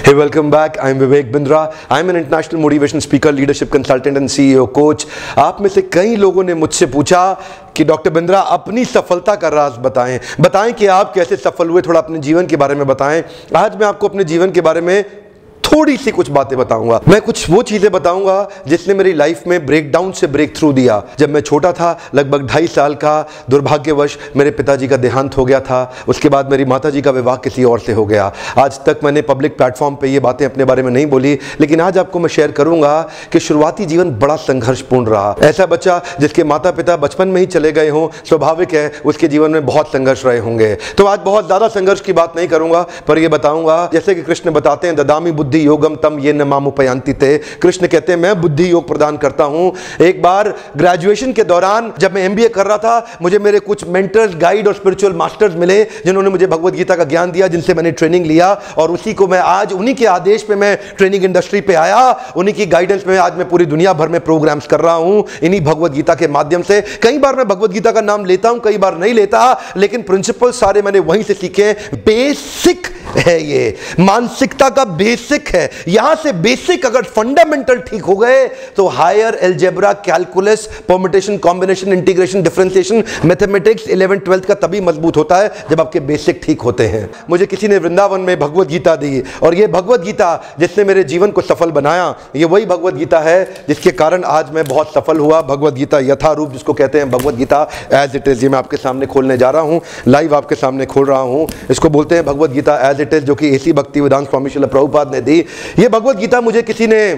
Hey, welcome back. I'm Vivek Bindra. I'm an international motivation speaker, leadership consultant and CEO coach. आप में से कई लोगों ने मुझसे पूछा कि डॉक्टर बिंद्रा अपनी सफलता का राज बताएं कि आप कैसे सफल हुए, थोड़ा अपने जीवन के बारे में बताएं। आज मैं आपको अपने जीवन के बारे में थोड़ी सी कुछ बातें बताऊंगा। मैं कुछ वो चीजें बताऊंगा जिसने मेरी लाइफ में ब्रेकडाउन से ब्रेक थ्रू दिया। जब मैं छोटा था, लगभग 2.5 साल का, दुर्भाग्यवश मेरे पिताजी का देहांत हो गया था। उसके बाद मेरी माताजी का विवाह किसी और से हो गया। आज तक मैंने पब्लिक प्लेटफॉर्म पे ये बातें अपने बारे में नहीं बोली, लेकिन आज आपको मैं शेयर करूंगा कि शुरुआती जीवन बड़ा संघर्षपूर्ण रहा। ऐसा बच्चा जिसके माता पिता बचपन में ही चले गए हों, स्वाभाविक है उसके जीवन में बहुत संघर्ष रहे होंगे। तो आज बहुत ज्यादा संघर्ष की बात नहीं करूंगा, पर यह बताऊंगा जैसे कि कृष्ण बताते हैं, ददामि बुद्धि योगम तम ये न मामुपयांति ते। कृष्ण कहते हैं मैं बुद्धि योग प्रदान करता हूं। एक बार ग्रेजुएशन के दौरान जब मैं एमबीए कर रहा था, मुझे मेरे कुछ मेंटर्स, गाइड और स्पिरिचुअल मास्टर्स मिले जिन्होंने मुझे भगवत गीता का ज्ञान दिया, जिनसे मैंने ट्रेनिंग लिया और उसी को मैं आज, उन्हीं के आदेश पे मैं ट्रेनिंग इंडस्ट्री पे आया, उन्हीं की गाइडेंस में आज मैं पूरी दुनिया भर में प्रोग्राम्स कर रहा हूं इन्हीं भगवत गीता के माध्यम से। कई बार मैं भगवत गीता का नाम लेता हूं, कई बार नहीं लेता, लेकिन प्रिंसिपल सारे मैंने वहीं से सीखे। बेसिक है, ये मानसिकता का बेसिक है। यहां से बेसिक अगर फंडामेंटल ठीक हो गए तो higher algebra, calculus, permutation, combination, integration, differentiation, mathematics 11th 12th का तभी मजबूत होता है जब आपके बेसिक ठीक होते हैं। मुझे किसी ने वृंदावन में भगवत गीता दी और ये भगवत गीता जिसने मेरे जीवन को सफल बनाया, ये वही भगवत गीता है जिसके कारण आज मैं बहुत सफल हुआ। भगवत गीता यथारूप जिसको कहते हैं, Bhagavad Gita as it is, ये मैं आपके सामने खोलने जा रहा हूं, लाइव आपके सामने खोल रहा हूं। इसको बोलते हैं Bhagavad Gita as it is, जो कि एसी भक्तिवेदांत स्वामी श्रील प्रभुपाद ने दी। ये भगवत गीता मुझे किसी ने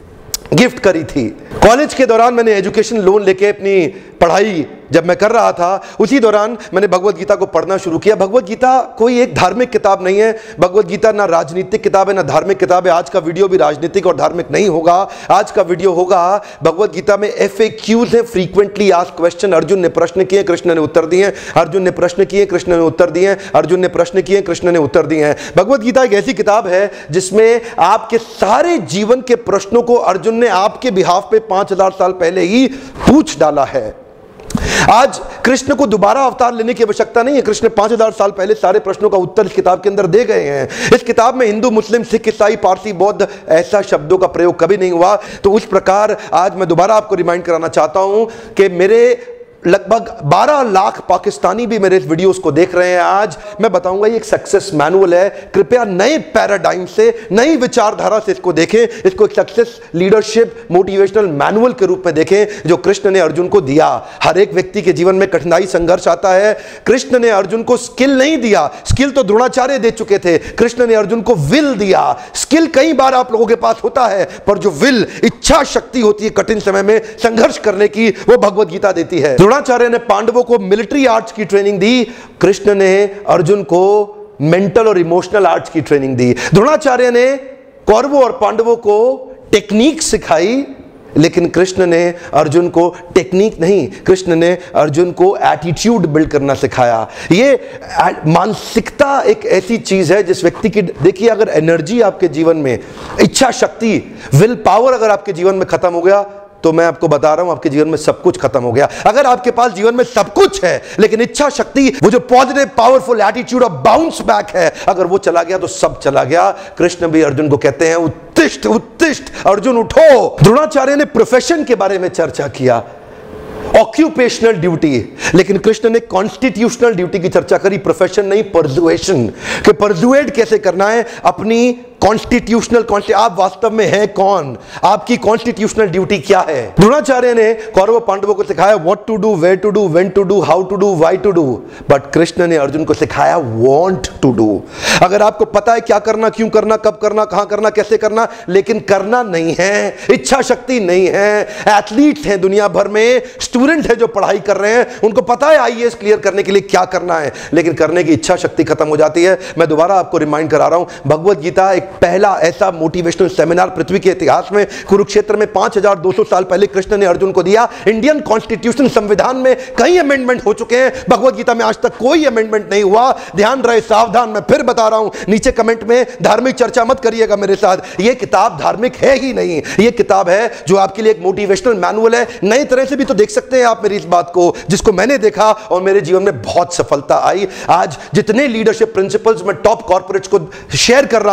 गिफ्ट करी थी। कॉलेज के दौरान मैंने एजुकेशन लोन लेके अपनी पढ़ाई जब मैं कर रहा था, उसी दौरान मैंने भगवत गीता को पढ़ना शुरू किया। भगवत गीता कोई एक धार्मिक किताब नहीं है। भगवत गीता ना राजनीतिक किताब है ना धार्मिक किताब है। आज का वीडियो भी राजनीतिक और धार्मिक नहीं होगा। आज का वीडियो होगा, भगवत गीता में FAQs है, फ्रीक्वेंटली आस्क्ड क्वेश्चन। अर्जुन ने प्रश्न किए, कृष्ण ने उत्तर दिए। अर्जुन ने प्रश्न किए, कृष्ण ने उत्तर दिए। अर्जुन ने प्रश्न किए, कृष्ण ने उत्तर दिए हैं। भगवत गीता एक ऐसी किताब है जिसमें आपके सारे जीवन के प्रश्नों को अर्जुन ने आपके बिहाफ पे 5000 साल पहले ही पूछ डाला है। आज कृष्ण को दोबारा अवतार लेने की आवश्यकता नहीं है। कृष्ण 5000 साल पहले सारे प्रश्नों का उत्तर इस किताब के अंदर दे गए हैं। इस किताब में हिंदू, मुस्लिम, सिख, ईसाई, पारसी, बौद्ध ऐसा शब्दों का प्रयोग कभी नहीं हुआ। तो उस प्रकार आज मैं दोबारा आपको रिमाइंड कराना चाहता हूं कि मेरे लगभग 12 लाख पाकिस्तानी भी मेरे इस वीडियोस को देख रहे हैं। आज मैं बताऊंगा ये एक सक्सेस मैनुअल है। कृपया नए पैराडाइम से, नई विचारधारा से इसको देखें। इसको एक सक्सेस लीडरशिप मोटिवेशनल मैनुअल के रूप में देखें जो कृष्ण ने अर्जुन को दिया। हर एक व्यक्ति के जीवन में कठिनाई, संघर्ष आता है। कृष्ण ने अर्जुन को स्किल नहीं दिया, स्किल तो द्रोणाचार्य दे चुके थे। कृष्ण ने अर्जुन को विल दिया। स्किल कई बार आप लोगों के पास होता है, पर जो विल, इच्छा शक्ति होती है कठिन समय में संघर्ष करने की, वो भगवत गीता देती है। द्रोणाचार्य ने पांडवों को मिलिट्री आर्ट्स की ट्रेनिंग दी, कृष्ण ने अर्जुन को मेंटल और इमोशनल आर्ट्स की ट्रेनिंग दी। द्रोणाचार्य ने कौरवों और पांडवों को टेक्निक सिखाई, लेकिन कृष्ण ने अर्जुन को टेक्निक नहीं, कृष्ण ने अर्जुन को एटीट्यूड बिल्ड करना सिखाया। ये मानसिकता एक ऐसी चीज है जिस व्यक्ति की, देखिए अगर एनर्जी आपके जीवन में, इच्छा शक्ति, विल पावर अगर आपके जीवन में खत्म हो गया, तो मैं आपको बता रहा हूं आपके जीवन में सब कुछ खत्म हो गया। अगर आपके पास जीवन में सब कुछ है लेकिन इच्छा शक्ति, वो जो positive powerful attitude of bounce back है, अगर वो चला गया तो सब चला गया। कृष्ण भी अर्जुन को कहते हैं उत्तिष्ठ उत्तिष्ठ, अर्जुन उठो। द्रोणाचार्य ने प्रोफेशन के बारे में चर्चा किया, ऑक्यूपेशनल ड्यूटी, लेकिन कृष्ण ने कॉन्स्टिट्यूशनल ड्यूटी की चर्चा करी, प्रोफेशन नहीं, परसुएशन, कि परसुएट कैसे करना है अपनी कॉन्स्टिट्यूशनल, आप वास्तव में हैं कौन, आपकी कॉन्स्टिट्यूशनल ड्यूटी क्या है। द्रोणाचार्य ने कौरव पांडवों को सिखाया what to do, where to do, when to do, how to do, why to do, but Krishna ने अर्जुन को सिखाया वांट टू डू। अगर आपको पता है क्या करना, क्यों करना, कब करना, कहां करना, कैसे करना, लेकिन करना नहीं है, इच्छा शक्ति नहीं है। एथलीट्स हैं दुनिया भर में, स्टूडेंट है जो पढ़ाई कर रहे हैं, उनको पता है IAS क्लियर करने के लिए क्या करना है, लेकिन करने की इच्छा शक्ति खत्म हो जाती है। मैं दोबारा आपको रिमाइंड करा रहा हूं, भगवत गीता एक पहला ऐसा मोटिवेशनल सेमिनार पृथ्वी के इतिहास में, कुरुक्षेत्र में 5200 साल पहले कृष्ण ने अर्जुन को दिया। इंडियन कॉन्स्टिट्यूशन, संविधान में कई अमेंडमेंट हो चुके हैं, भगवत गीता में आज तक कोई अमेंडमेंट नहीं हुआ। ध्यान रहे, सावधान, मैं फिर बता रहा हूं, नीचे कमेंट में धार्मिक चर्चा मत करिएगा मेरे साथ। यह किताब धार्मिक है ही नहीं, यह किताब है जो आपके लिए एक मोटिवेशनल मैनुअल है। नई तरह से भी तो देख सकते हैं आप मेरी इस बात को, जिसको मैंने देखा और मेरे जीवन में बहुत सफलता आई। आज जितने लीडरशिप प्रिंसिपल्स मैं टॉप कॉर्पोरेट्स को शेयर कर रहा हूं,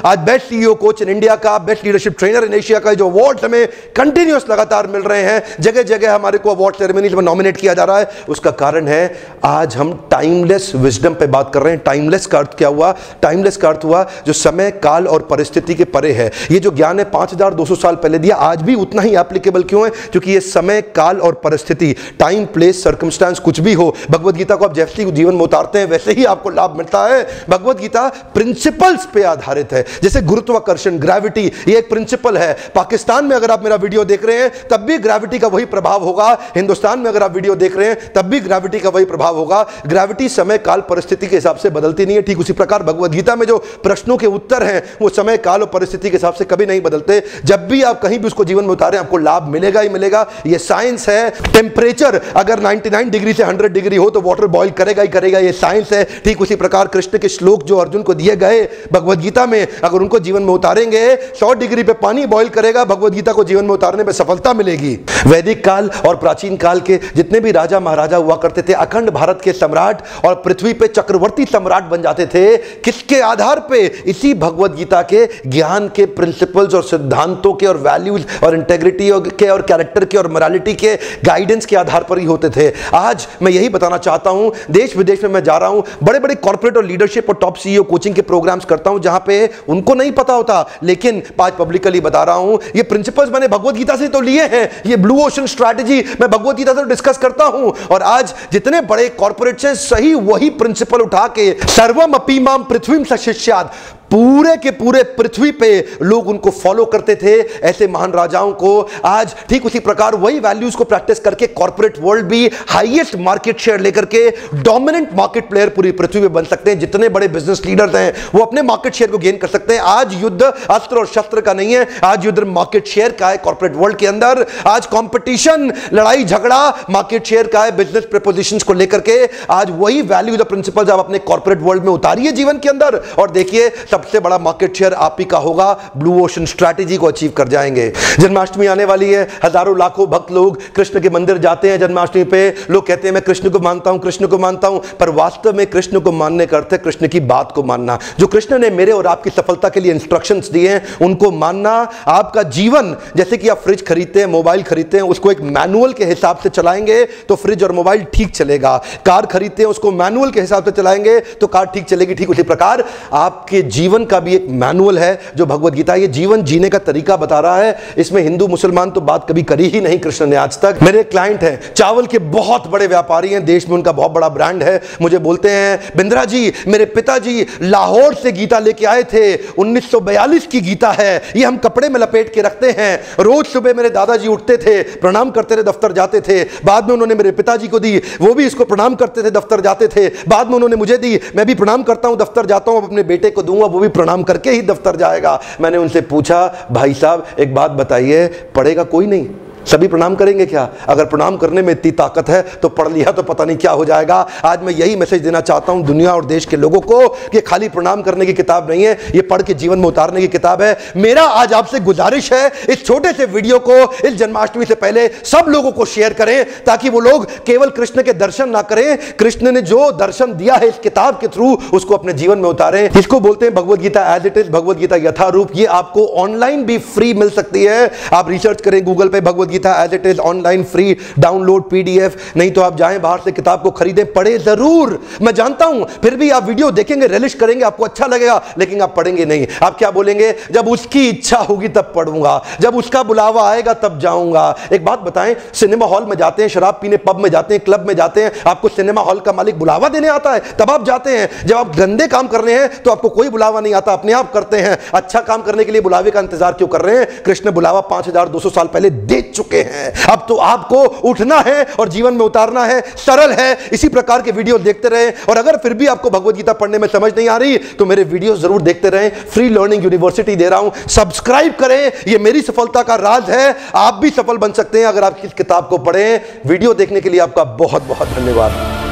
आज best CEO coach in India का, best leadership trainer in Asia का जो अवार्ड हमें कंटिन्यूस लगातार मिल रहे हैं, जगह जगह हमारे को अवार्ड सेरेमनीज में नॉमिनेट किया जा रहा है, उसका कारण है आज हम टाइमलेस विजडम पे बात कर रहे हैं। टाइमलेस का अर्थ क्या हुआ? टाइमलेस का अर्थ हुआ जो समय, काल और परिस्थिति के परे है। ये जो ज्ञान है 5200 साल पहले दिया, आज भी उतना ही एप्लीकेबल क्यों है? क्योंकि ये समय, काल और परिस्थिति, टाइम, प्लेस, सर्कमस्टांस कुछ भी हो, भगवत गीता को आप जैसे ही जीवन में उतारते हैं वैसे ही आपको लाभ मिलता है। भगवत गीता प्रिंसिपल्स पे आधारित है, जैसे गुरुत्वाकर्षण, ग्रेविटी, ये एक प्रिंसिपल है। पाकिस्तान में अगर आप मेरा वीडियो देख रहे हैं तब भी ग्रेविटी का वही प्रभाव होगा, हिंदुस्तान में अगर आप वीडियो देख रहे हैं तब भी ग्रेविटी का वही प्रभाव होगा। ग्रेविटी समय, काल, परिस्थिति के हिसाब से बदलती नहीं है। ठीक उसी प्रकार भगवत गीता में जो प्रश्नों के उत्तर हैं वो समय, काल और परिस्थिति के हिसाब से कभी नहीं बदलते। जब भी आप कहीं भी उसको जीवन में उतारें आपको लाभ मिलेगा ही मिलेगा। ये साइंस है। टेम्परेचर अगर 99 डिग्री से 100 डिग्री हो तो वाटर बॉयल करेगा ही करेगा, ये साइंस है। ठीक उसी प्रकार कृष्ण के श्लोक जो अर्जुन को दिए गए भगवत गीता में, अगर उनको जीवन में उतारेंगे 100 डिग्री पे पानी बॉयल करेगा, भगवत गीता को जीवन में उतारने में सफलता मिलेगी। वैदिक काल और प्राचीन काल के जितने भी राजा महाराजा हुआ करते थे, अखंड भारत के सम्राट और पृथ्वी पे चक्रवर्ती सम्राट बन जाते थे। किसके आधार पे? इसी भगवत गीता के ज्ञान के प्रिंसिपल्स और सिद्धांतों के और वैल्यूज और इंटेग्रिटी के और कैरेक्टर के और मोरालिटी के गाइडेंस के आधार पर ही होते थे। आज मैं यही बताना चाहता हूं, देश विदेश में मैं जा रहा हूं, बड़े बड़े कॉर्पोरेट और लीडरशिप और टॉप सीईओ कोचिंग के प्रोग्राम्स करता हूं जहां पे उनको नहीं पता होता, लेकिन आज पब्लिकली बता रहा हूं ये प्रिंसिपल्स मैंने भगवत गीता से तो लिए हैं। ये ब्लू ओशन स्ट्रैटेजी मैं भगवत गीता से डिस्कस करता हूं और आज जितने बड़े कॉर्पोरेट्स हैं सही वही प्रिंसिपल उठा के सर्वम अपि माम पृथ्वीम सशिष्यात्, पूरे के पूरे पृथ्वी पे लोग उनको फॉलो करते थे, ऐसे महान राजाओं को। आज ठीक उसी प्रकार वही वैल्यूज को प्रैक्टिस करके कॉर्पोरेट वर्ल्ड भी हाईएस्ट मार्केट शेयर लेकर के डोमिनेंट मार्केट प्लेयर पूरी पृथ्वी पे बन सकते हैं। जितने बड़े बिजनेस लीडर्स हैं वो अपने मार्केट शेयर को गेन कर सकते हैं। आज युद्ध अस्त्र और शस्त्र का नहीं है, आज युद्ध मार्केट शेयर का है। कॉर्पोरेट वर्ल्ड के अंदर आज कंपटीशन, लड़ाई झगड़ा मार्केट शेयर का है। बिजनेस प्रपोजिशंस को लेकर के आज वही वैल्यूज और प्रिंसिपल्स आप अपने कॉर्पोरेट वर्ल्ड में उतारिए जीवन के अंदर और देखिए सबसे बड़ा मार्केट शेयर आप ही का होगा। ब्लू ओशन स्ट्रैटेजी को अचीव कर जाएंगे। जन्माष्टमी आने वाली है, हजारों लाखों भक्त लोग कृष्ण के मंदिर जाते हैं जन्माष्टमी पे। लोग कहते हैं मैं कृष्ण को मानता हूं, कृष्ण को मानता हूं, पर वास्तव में कृष्ण को मानने का अर्थ है कृष्ण की बात को मानना। जो कृष्ण ने मेरे और आपकी सफलता के लिए इंस्ट्रक्शंस दिए हैं उनको मानना। आपका जीवन जैसे कि आप फ्रिज खरीदते हैं, मोबाइल खरीदते हैं, उसको एक मैनुअल के हिसाब से चलाएंगे तो फ्रिज और मोबाइल ठीक चलेगा। कार खरीदते हैं, उसको मैनुअल के हिसाब से चलाएंगे तो कार ठीक चलेगी। ठीक उसी प्रकार आपके जीवन का भी एक मैनुअल है जो भगवत गीता, ये जीवन जीने का तरीका बता रहा है। इसमें हिंदू मुसलमान तो बात कभी करी ही नहीं कृष्ण ने आज तक। मेरे क्लाइंट हैं, चावल के बहुत बड़े व्यापारी हैं, देश में उनका बहुत बड़ा ब्रांड है। मुझे बोलते हैं बिंद्रा जी, मेरे पिताजी लाहौर से गीता लेके आए थे, 1942 की गीता है, ये हम कपड़े में लपेट के रखते हैं। रोज सुबह मेरे दादाजी उठते थे, प्रणाम करते थे, दफ्तर जाते थे। बाद में उन्होंने मेरे पिताजी को दी, वो भी इसको प्रणाम करते थे, दफ्तर जाते थे। बाद में उन्होंने मुझे दी, मैं भी प्रणाम करता हूं, दफ्तर जाता हूं। अब अपने बेटे को दूंगा, वो भी प्रणाम करके ही दफ्तर जाएगा। मैंने उनसे पूछा भाई साहब एक बात बताइए, पढ़ेगा कोई नहीं? सभी प्रणाम करेंगे क्या? अगर प्रणाम करने में इतनी ताकत है तो पढ़ लिया तो पता नहीं क्या हो जाएगा। आज मैं यही मैसेज देना चाहता हूं दुनिया और देश के लोगों को कि खाली प्रणाम करने की किताब नहीं है, ये पढ़ के जीवन में उतारने की किताब है। मेरा आज आपसे गुजारिश है इस छोटे से वीडियो को इस जन्माष्टमी से पहले सब लोगों को शेयर करें ताकि वो लोग केवल कृष्ण के दर्शन ना करें, कृष्ण ने जो दर्शन दिया है इस किताब के थ्रू उसको अपने जीवन में उतारें। इसको बोलते हैं Bhagavad Gita as it is, Bhagavad Gita यथारूप। ये आपको ऑनलाइन भी फ्री मिल सकती है। आप रिसर्च करें गूगल पे Bhagavad Gita as it is online free download PDF, नहीं तो आप जाएं बाहर से किताब को खरीदें, पढ़े जरूर। मैं जानता हूं फिर भी आप वीडियो देखेंगे, रिलिश करेंगे, आपको अच्छा लगेगा, लेकिन आप पढ़ेंगे नहीं। आप क्या बोलेंगे? जब उसकी इच्छा होगी तब पढ़ूंगा, जब उसका बुलावा आएगा तब जाऊंगा। एक बात बताएं, सिनेमा हॉल में जाते हैं, शराब पीने पब में जाते हैं, क्लब में जाते हैं, आपको सिनेमा हॉल का मालिक बुलावा देने आता है तब आप जाते हैं। जब आप गंदे काम कर रहे हैं तो आपको कोई बुलावा नहीं आता, अपने आप करते हैं। अच्छा काम करने के लिए बुलावे का इंतजार क्यों कर रहे हैं? कृष्ण बुलावा 5200 साल पहले दे चुके हैं। अब तो आपको उठना है और जीवन में उतारना है। सरल है। इसी प्रकार के वीडियो देखते रहें और अगर फिर भी आपको भगवत गीता पढ़ने में समझ नहीं आ रही तो मेरे वीडियो जरूर देखते रहें। फ्री लर्निंग यूनिवर्सिटी दे रहा हूं, सब्सक्राइब करें। यह मेरी सफलता का राज है। आप भी सफल बन सकते हैं अगर आप इस किताब को पढ़ें। वीडियो देखने के लिए आपका बहुत बहुत धन्यवाद।